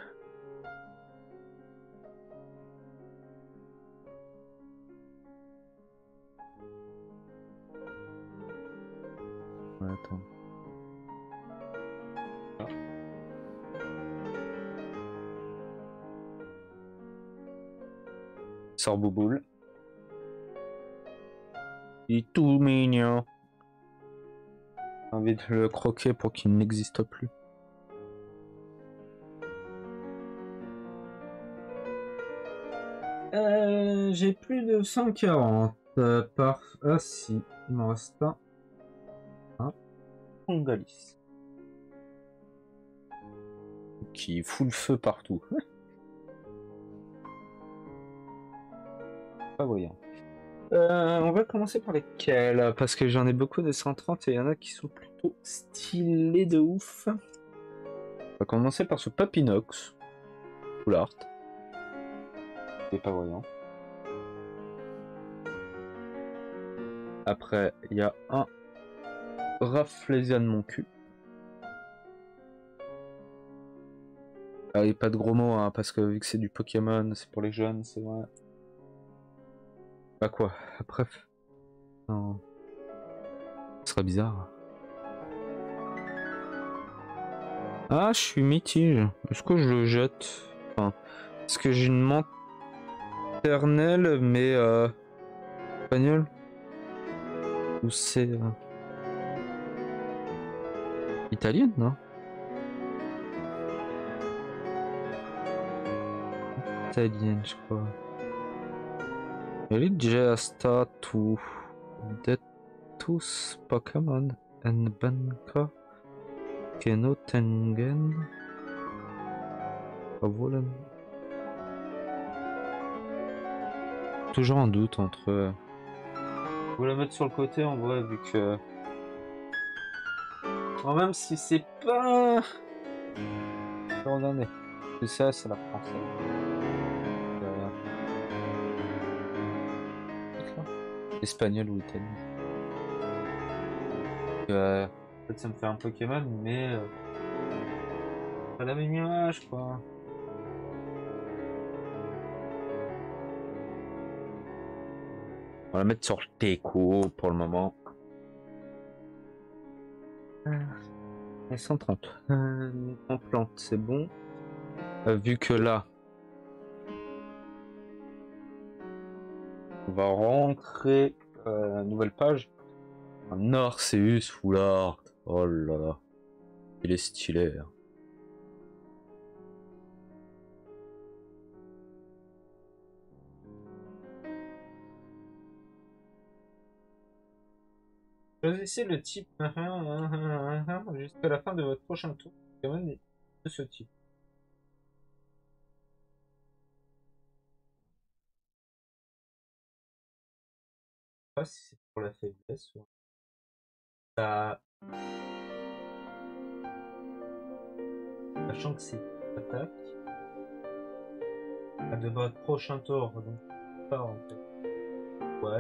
Ouais, attends. Ah. Sors Bouboule. Il est tout mignon. J'ai envie de le croquer pour qu'il n'existe plus. Euh, j'ai plus de cent quarante. Euh, par... Ah si, il m'en reste un. Un. Pongalis. Qui fout le feu partout. Pas voyant. Euh, on va commencer par lesquels? Parce que j'en ai beaucoup de cent trente et il y en a qui sont plutôt stylés de ouf. On va commencer par ce Papinox. Full art. C'est pas voyant. Après, il y a un Rafflesia de mon cul. Ah, et pas de gros mots, hein, parce que vu que c'est du Pokémon, c'est pour les jeunes, c'est vrai. Bah quoi, après... Non. Ce serait bizarre. Ah, je suis mitigé. Est-ce que je le jette? Enfin, est-ce que j'ai une maternelle, mais... Euh... espagnole? Ou c'est... Euh... italienne, non? Italienne, je crois. Rigesta to Detus Pokémon and Banka Kenotengen Volen. Toujours en doute entre eux. Je vais la mettre sur le côté en vrai, vu que. Quand même, si c'est pas. Regardez. C'est ça, c'est la française. Euh... Espagnol ou italien. Euh... En fait, ça me fait un Pokémon, mais euh... pas la même image, quoi. On va la mettre sur le Teco pour le moment. Et cent trente. Euh, en plante, c'est bon. Euh, vu que là, on va rentrer euh, nouvelle page. Un Arceus Foulard. Oh là là. Il est stylé. Hein. Choisissez le type jusqu'à la fin de votre prochain tour de ce type. Je sais pas si c'est pour la faiblesse ou ça. Sachant que c'est attaque. À de votre prochain tour, donc pas en fait. Ouais.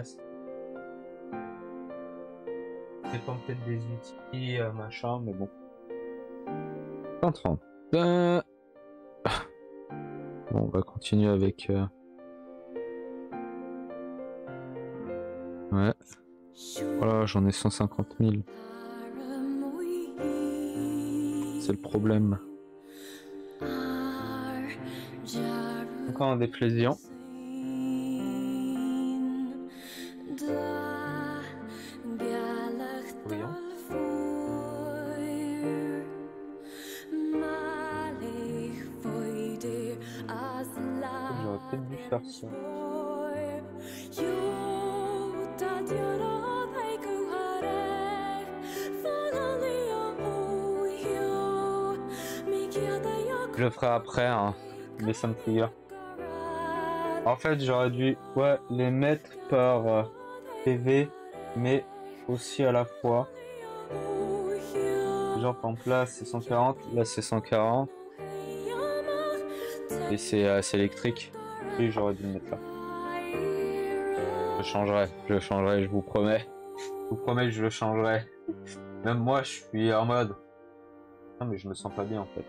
Ça dépend peut-être des outils, euh, machin, mais bon. cent trente. Euh... Bon, on va continuer avec. Euh... Ouais. Voilà, j'en ai cent cinquante mille. C'est le problème. Encore un déplaisant. J'aurais peut-être dû faire ça. Je le ferai après, hein, les cinq triggers. En fait, j'aurais dû ouais, les mettre par euh, P V, mais aussi à la fois. Genre, par exemple, là c'est cent quarante, là c'est cent quarante. Et c'est euh, électrique. Oui, j'aurais dû le mettre là. Je changerai, je changerai, je vous promets. Je vous promets que je le changerai. Même moi, je suis en mode. Non, mais je me sens pas bien en fait.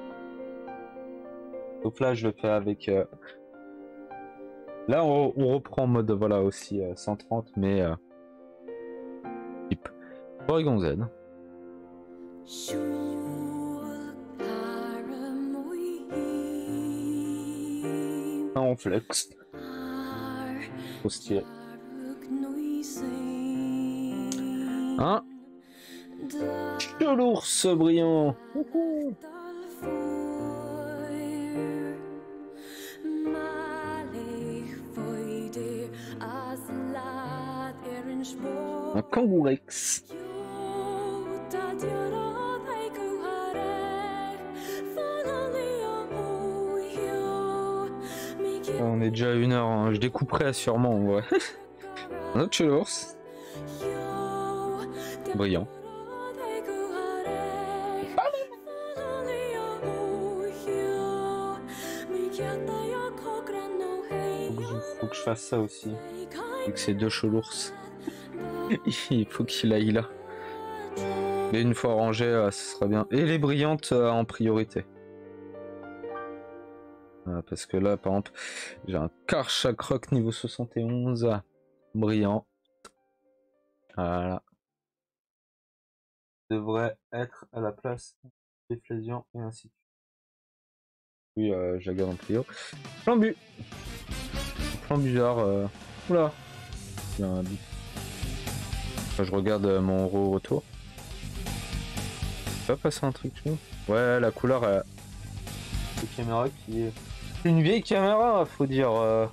Donc là, je le fais avec. Euh... Là, on, on reprend en mode voilà aussi euh, cent trente, mais euh... type Porygon Z. En flex. Trop stylé. Hein? L'ours brillant. Ouhou. Un Kangourex. On est déjà à une heure, hein. Je découperai sûrement en vrai. Un autre chez l'ours. Brillant. Faut que je fasse ça aussi. Vu que c'est deux chelours. Il faut qu'il aille là. Et une fois rangé, euh, ce sera bien. Et les brillantes euh, en priorité. Voilà, parce que là, par exemple, j'ai un Karchakroc niveau soixante et onze. Brillant. Voilà. Devrait être à la place des Flésians et ainsi de suite. Oui, euh, je la garde en prio. Flambu. Flambuzard. Euh... Oula. Il y a un but. Enfin, je regarde euh, mon retour. Ça va passer un truc chaud. Ouais, la couleur. Euh... La caméra qui est. C'est une vieille caméra, faut dire. Euh...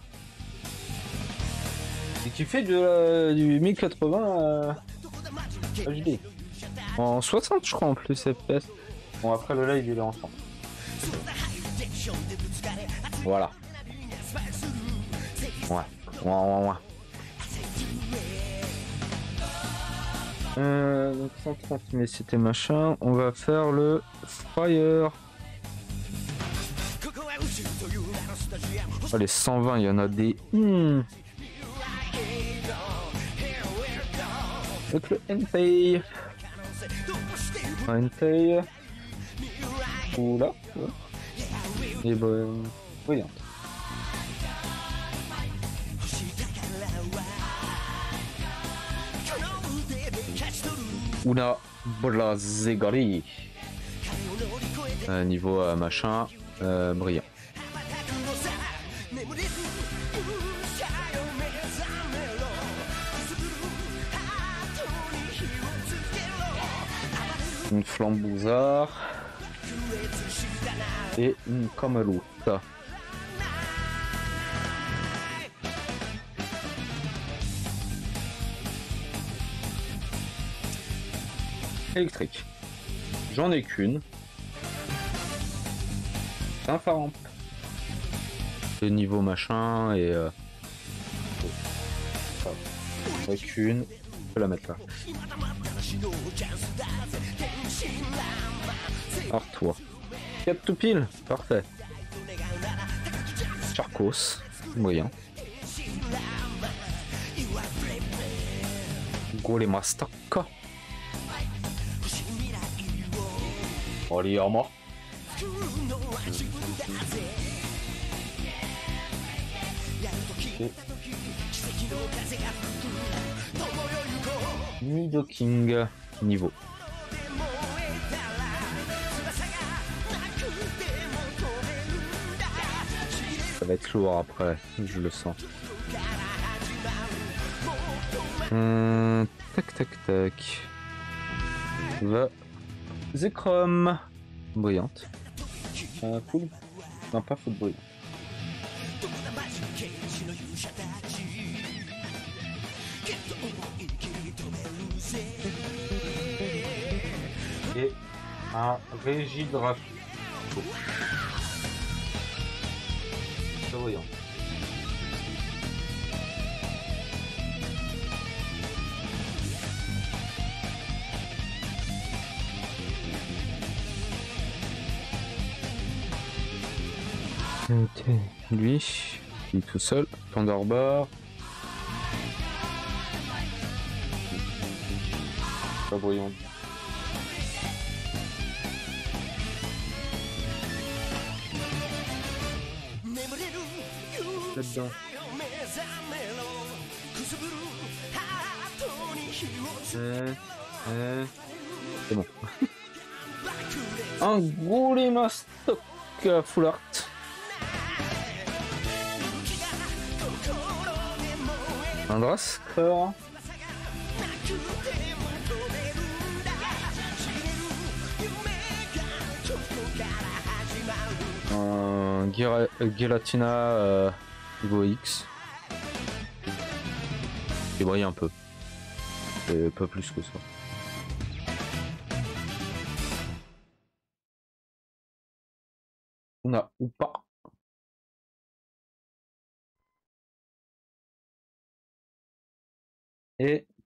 Et qui fait de, euh, du mille quatre-vingts euh... H D. En soixante, je crois, en plus, F P S. Bon, après le live, il est ensemble. Voilà. Ouais. Ouais, ouais, ouais. Euh, donc cent trente, mais c'était machin. On va faire le Fire. Allez, cent vingt, il y en a des. Hmm. Avec le Entei. Entei. Oula. Et ben. Brillant. Una Blazegari. Euh, niveau euh, machin, euh, brillant. Une flambouzard. Et une Kamaru. Ça. Électrique. J'en ai qu'une. C'est un Faramp. Le niveau machin et euh... oh. J'en ai qu'une. Je peux la mettre là. Artois. quatre tout pile. Parfait. Charcos. Moyen. Golemastaka. Oriyama. Nidoking niveau. Ça va être lourd après, je le sens. Hum, tac tac tac. Va. Zekrom. Brillante. Euh, full. Non, pas full brillante. Et un Régidraf. C'est brillant. Ok, lui, il est tout seul, Thunderbar. Pas brillant. Là-dedans. Euh, euh, c'est bon. Un Golemastok full art. Un Draskor. Un Gira Gelatina euh, Go X. Il brille un peu. Et pas plus que ça. On a ou pas. Et